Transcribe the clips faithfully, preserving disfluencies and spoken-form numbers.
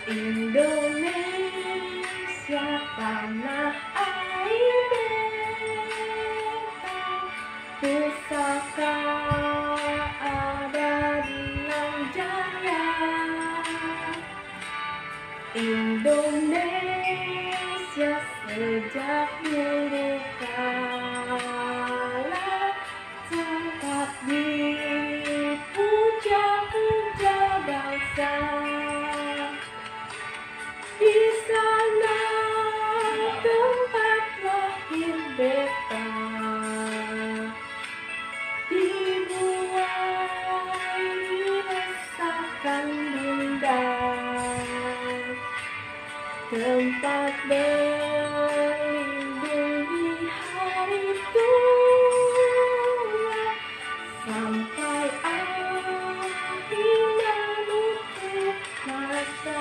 Indonesia tanah air beta, pusaka ada dengan jaya. Indonesia sejak dulu kala tetap dipuja-puja bangsa. Di sana tempat lahir beta, dibuai dirasakan bunda, tempat berlindung di hari tua, sampai akhirnya nutup mata.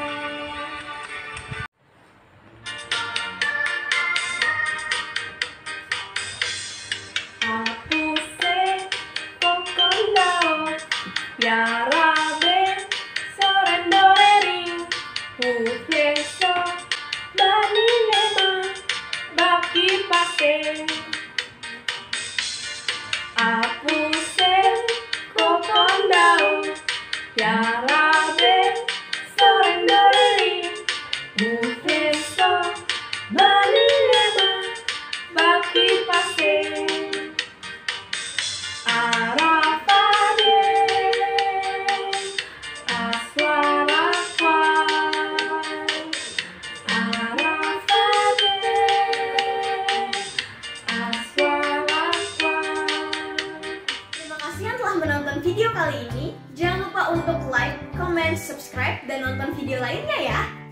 Ya Rabe, sorendori, hufleso, bani lema, baki pake. Aku sen kokondau, ya Rabe, sorendori, hufleso, bani lema, baki pake. Menonton video kali ini, jangan lupa untuk like, comment, subscribe, dan nonton video lainnya ya.